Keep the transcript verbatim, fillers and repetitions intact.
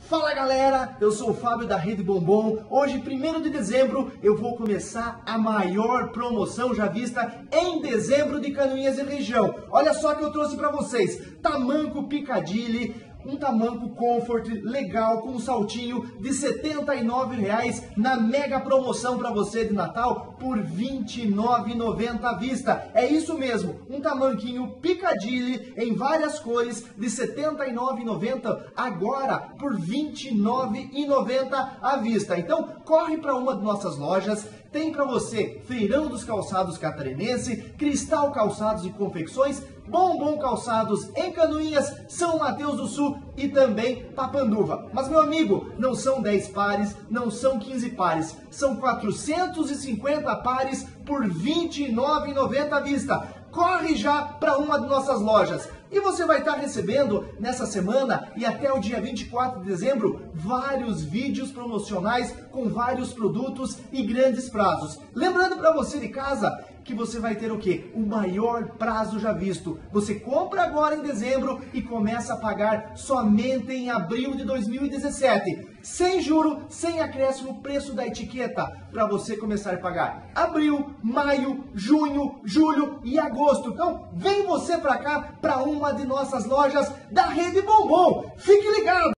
Fala galera, eu sou o Fábio da Rede Bombom. Hoje, primeiro de dezembro, eu vou começar a maior promoção já vista em dezembro de Canoinhas e região. Olha só que eu trouxe para vocês: tamanco Piccadilly, um tamanco Comfort legal com um saltinho de setenta e nove reais na mega promoção para você de Natal por vinte e nove reais e noventa centavos à vista. É isso mesmo, um tamanquinho Piccadilly em várias cores de setenta e nove reais e noventa centavos agora por vinte e nove reais e noventa centavos à vista. Então corre para uma de nossas lojas. Tem para você Feirão dos Calçados Catarinense, Cristal Calçados e Confecções, Bombom Calçados em Canoinhas, São Mateus do Sul e também Papanduva. Mas meu amigo, não são dez pares, não são quinze pares, são quatrocentos e cinquenta pares por vinte e nove reais e noventa centavos à vista. Corre já para uma de nossas lojas. E você vai estar recebendo nessa semana e até o dia vinte e quatro de dezembro vários vídeos promocionais com vários produtos e grandes prazos. Lembrando para você de casa que você vai ter o quê? O maior prazo já visto. Você compra agora em dezembro e começa a pagar somente em abril de dois mil e dezessete. Sem juro, sem acréscimo, preço da etiqueta para você começar a pagar abril, maio, junho, julho e agosto. Então, vem você para cá para uma de nossas lojas da Rede Bombom. Fique ligado!